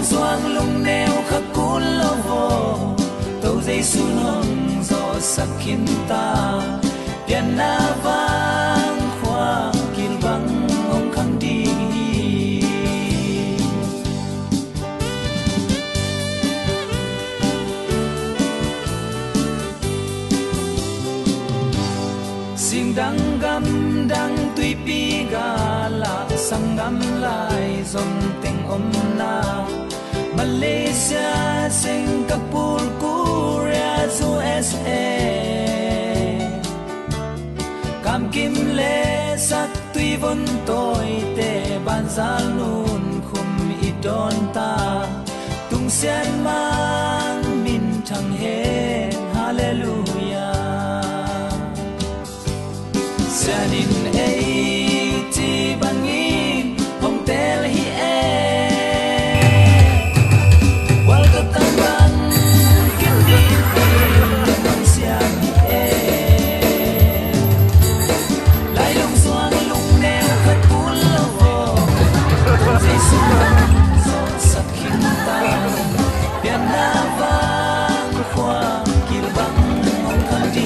xoang lung neo khắc cún lo vô tàu dây sun hồng gió sắc khiến ta biển na vang khoa kil vang ông khang đi xin đắng gam đắng tuy pi ga lạc sang gam lại dòng tình ôm na Malaysia Singapore Korea USA cam kim lệ sắc tuy vốn tôi tệ ban giá luôn khum ít đón ta tung sen mang min thăng hết hallelujah Sanin ei ti bangin hong tel hi e wal ka tambang kin di bang siam hi e lai lung suang lung neo khat pul lo ho dei suang so sakhin ta pian na vang khoa kil bang hong khan di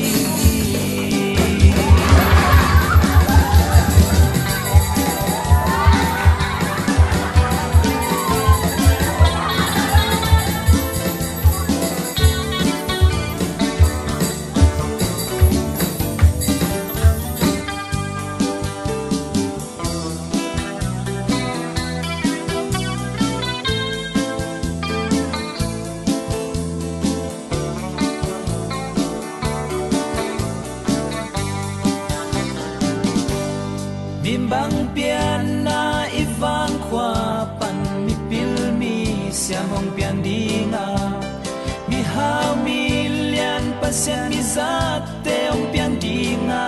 bang pian na ivang kwa pan mi pil mi siam hong pian dinga mi hao mi lian pasien mi zat te hong pian dinga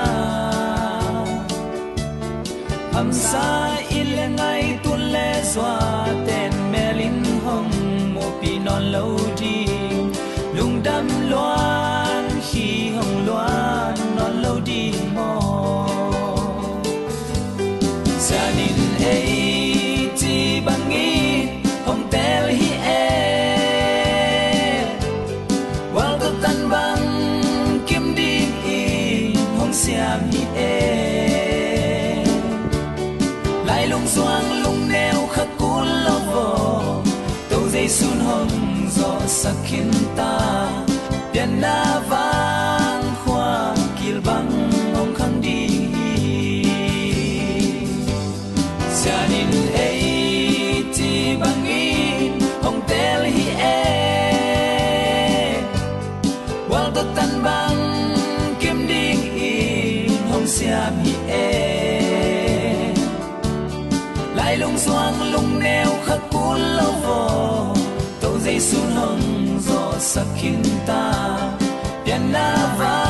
am sa ilengai tu le zwa ten melin hong mo pi non lo di lung dam loan hi hong loan non lo di mo Sanin ei ti bangi hong tel hi e wal ko tan bang kim ding i hong siam hi e lai lung xoang lung neo khắc cún lo vô tàu dây sun hồng gió sắc khiến ta biển na vang khoa kil bang hong khang đi Sanin ei ti bangin hong tel hi e wal ko tan bang kim ding i hong siam hi e lai lung xoang lung neo khắc cún lo vô tàu dây sun hồng gió sắc khiến ta biển na vang